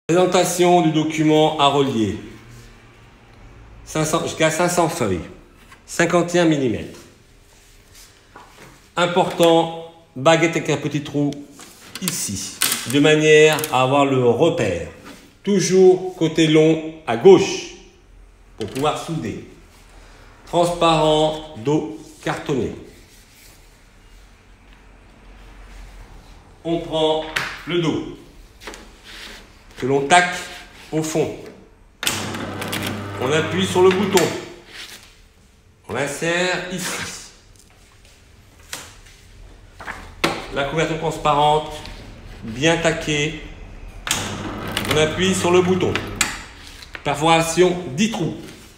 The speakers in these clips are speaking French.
Présentation du document à relier. Jusqu'à 500 feuilles. 51 mm. Important, baguette avec un petit trou ici. De manière à avoir le repère. Toujours côté long à gauche. Pour pouvoir souder. Transparent, dos cartonné. On prend le dos. Que l'on taque au fond. On appuie sur le bouton. On l'insère ici. La couverture transparente, bien taquée. On appuie sur le bouton. Perforation 10 trous.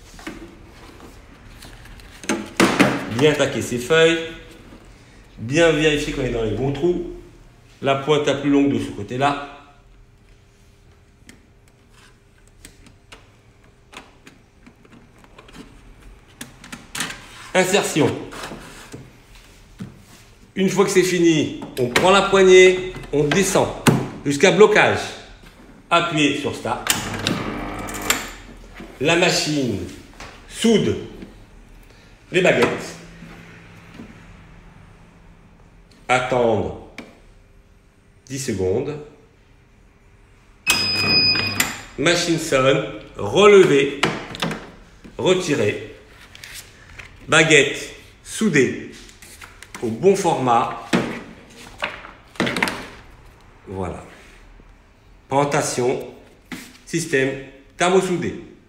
Bien taquer ses feuilles. Bien vérifier qu'on est dans les bons trous. La pointe la plus longue de ce côté-là. Insertion. Une fois que c'est fini, on prend la poignée, on descend jusqu'à blocage. Appuyez sur Start. La machine soude les baguettes. Attendre 10 secondes. Machine sonne. Relever. Retirer. Baguette soudée au bon format. Voilà. Présentation, système thermosoudé.